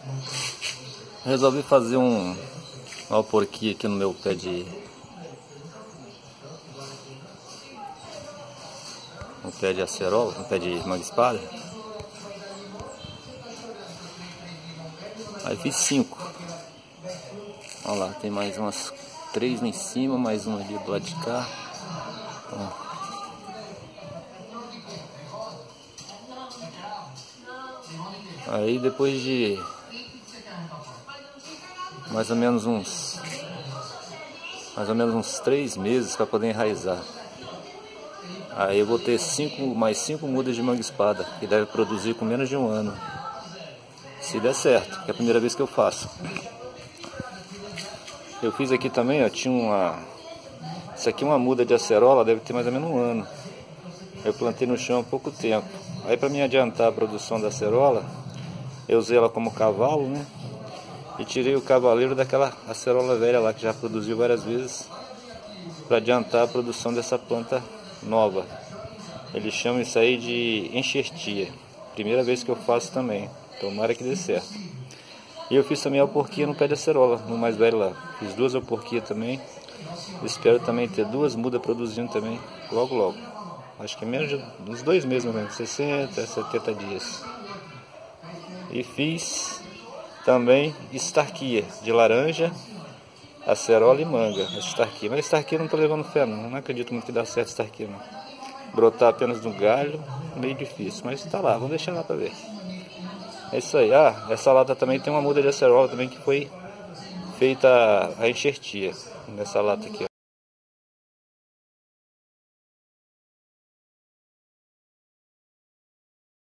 Resolvi fazer uma porquinha aqui no meu pé de acerola, um pé de manga-espada. Aí fiz 5. Olha lá, tem mais umas 3 lá em cima, mais um ali do lado de cá. Aí depois de mais ou menos uns 3 meses para poder enraizar. Aí eu vou ter mais 5 mudas de manga-espada, que deve produzir com menos de 1 ano. Se der certo, que é a primeira vez que eu faço. Eu fiz aqui também, ó, isso aqui é uma muda de acerola, deve ter mais ou menos 1 ano. Eu plantei no chão há pouco tempo. Aí para me adiantar a produção da acerola, eu usei ela como cavalo, né? E tirei o cavaleiro daquela acerola velha lá que já produziu várias vezes, para adiantar a produção dessa planta nova. Eles chamam isso aí de enxertia. Primeira vez que eu faço também. Tomara que dê certo. E eu fiz também a alporquia no pé de acerola, no mais velho lá. Fiz 2 alporquias também. Espero também ter 2 mudas produzindo também, logo logo. Acho que menos de uns 2 meses, mais ou menos, 60, 70 dias. E fiz também estarquia de laranja, acerola e manga. Estarquia. Mas estarquia não estou levando fé, não acredito muito que dá certo estarquia, não. Brotar apenas no galho, meio difícil, mas tá lá, vamos deixar lá para ver. É isso aí. Ah, essa lata também tem uma muda de acerola também que foi feita a enxertia nessa lata aqui, ó.